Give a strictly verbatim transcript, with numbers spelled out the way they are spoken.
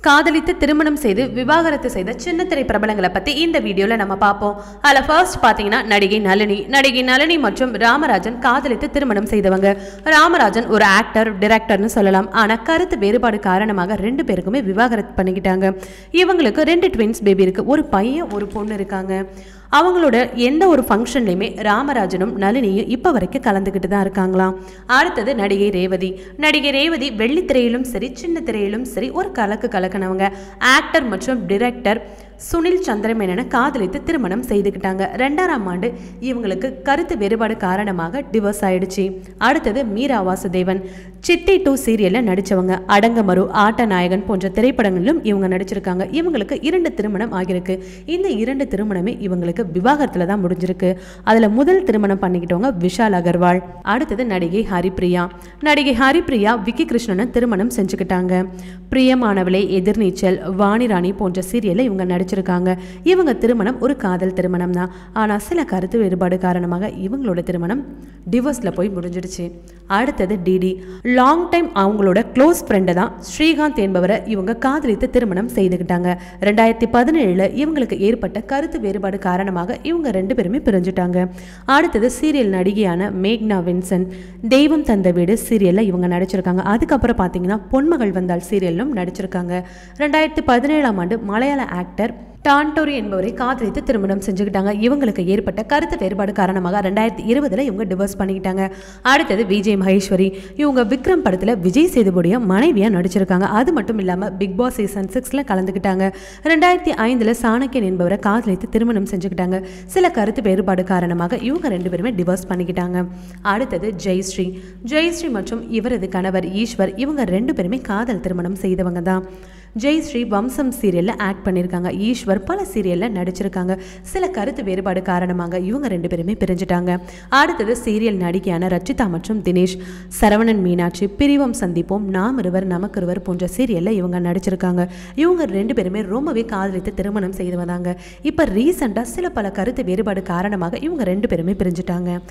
காதலித்து திருமணம் செய்து விவாகரத்து செய்த சின்னத்திரை பிரபலங்களை பத்தி இந்த வீடியோல நம்ம பார்ப்போம். அதில் ஃபர்ஸ்ட் பாத்தீங்கன்னா நடிகை நளினி. நடிகை நளினி மற்றும் ராமராஜன் காதலித்து திருமணம் செய்தவங்க. ராமராஜன் ஒரு ஆக்டர், டிரெக்டர்னு சொல்லலாம். ஆனா கருத்து வேறுபாடு காரணமாக ரெண்டு பேருக்குமே விவாகரத்து பண்ணிக்கிட்டாங்க. இவங்களுக்கு ரெண்டு ட்வின்ஸ் பேபி இருக்கு. ஒரு பையன் ஒரு பொண்ணு இருக்காங்க. அவங்களோட எந்த ஒரு ஃபங்க்ஷன்லையுமே ராமராஜனும் நளினியும் இப்போ வரைக்கும் கலந்துக்கிட்டு தான் இருக்காங்களாம். அடுத்தது நடிகை ரேவதி. நடிகை ரேவதி வெள்ளித்திரையிலும் சரி சின்ன திரையிலும் சரி ஒரு கலக்கு கலக்கினவங்க. ஆக்டர் மற்றும் டிரெக்டர் சுனில் சந்திரமேனனை காதலித்து திருமணம் செய்துக்கிட்டாங்க. ரெண்டாயிரம் ஆண்டு இவங்களுக்கு கருத்து வேறுபாடு காரணமாக டிவோர்ஸ் ஆயிடுச்சு. அடுத்தது மீரா வாசுதேவன். சித்தி டூ சீரியலில் நடித்தவங்க. அடங்கமரு, ஆட்ட நாயகன் போன்ற திரைப்படங்களிலும் இவங்க நடிச்சிருக்காங்க. இவங்களுக்கு இரண்டு திருமணம் ஆகியிருக்கு. இந்த இரண்டு திருமணமே இவங்களுக்கு விவாகரத்தில் தான் முடிஞ்சிருக்கு. அதில் முதல் திருமணம் பண்ணிக்கிட்டவங்க விஷால் அகர்வால். அடுத்தது நடிகை ஹரிப்ரியா. நடிகை ஹரிப்ரியா விக்கி கிருஷ்ணனை திருமணம் செஞ்சுக்கிட்டாங்க. பிரியமானவளே, எதிர்நீச்சல், வாணிராணி போன்ற சீரியலில் இவங்க நடிச்சிருக்காங்க. இவங்க திருமணம் ஒரு காதல் திருமணம் தான். ஆனால் சில கருத்து வேறுபாடு காரணமாக இவங்களோட திருமணம் டிவோர்ஸில் போய் முடிஞ்சிடுச்சு. அடுத்தது டிடி. லாங் டைம் அவங்களோட க்ளோஸ் ஃப்ரெண்டை தான் ஸ்ரீகாந்த் என்பவரை இவங்க காதலித்து திருமணம் செய்துக்கிட்டாங்க. ரெண்டாயிரத்தி பதினேழுல இவங்களுக்கு ஏற்பட்ட கருத்து வேறுபாடு காரணமாக இவங்க ரெண்டு பேருமே பிரிஞ்சுட்டாங்க. அடுத்தது சீரியல் நடிகையான மேக்னா வின்சன். தெய்வம் தந்த வீடு சீரியலில் இவங்க நடிச்சிருக்காங்க. அதுக்கப்புறம் பார்த்தீங்கன்னா பொன்மகள் வந்தால் சீரியலும் நடிச்சிருக்காங்க. ரெண்டாயிரத்தி பதினேழாம் ஆண்டு மலையாள ஆக்டர் டான்டோரி என்பவரை காதலித்து திருமணம் செஞ்சுக்கிட்டாங்க. இவங்களுக்கு ஏற்பட்ட கருத்து வேறுபாடு காரணமாக ரெண்டாயிரத்தி இருபதுல இவங்க டிவோர்ஸ் பண்ணிக்கிட்டாங்க. அடுத்தது விஜய் மகேஸ்வரி. இவங்க விக்ரம் படத்தில் விஜய் சேதுபதிய மனைவியா நடிச்சிருக்காங்க. அது மட்டும் இல்லாமல் பிக் பாஸ் சீசன் சிக்ஸ்ல கலந்துக்கிட்டாங்க. ரெண்டாயிரத்தி ஐந்துல சாணக்கியன் என்பவரை காதலித்து திருமணம் செஞ்சுக்கிட்டாங்க. சில கருத்து வேறுபாடு காரணமாக இவங்க ரெண்டு பேருமே டிவோர்ஸ் பண்ணிக்கிட்டாங்க. அடுத்தது ஜெயஸ்ரீ. ஜெயஸ்ரீ மற்றும் இவரது கணவர் ஈஸ்வர் இவங்க ரெண்டு பேருமே காதல் திருமணம் செய்தவங்க தான். ஜெயஸ்ரீ வம்சம் சீரியலில் ஆக்ட் பண்ணியிருக்காங்க. ஈஸ்வர் பல சீரியலில் நடிச்சிருக்காங்க. சில கருத்து வேறுபாடு காரணமாக இவங்க ரெண்டு பேருமே பிரிஞ்சுட்டாங்க. அடுத்தது சீரியல் நடிகையான ரச்சிதா மற்றும் தினேஷ். சரவணன் மீனாட்சி, பிரிவம் சந்திப்போம், நாம் இருவர் நமக்கிருவர் போன்ற சீரியலில் இவங்க நடிச்சிருக்காங்க. இவங்க ரெண்டு பேருமே ரொம்பவே காதலித்து திருமணம் செய்து வந்தாங்க. இப்போ ரீசெண்டாக சில பல கருத்து வேறுபாடு காரணமாக இவங்க ரெண்டு பேருமே பிரிஞ்சுட்டாங்க.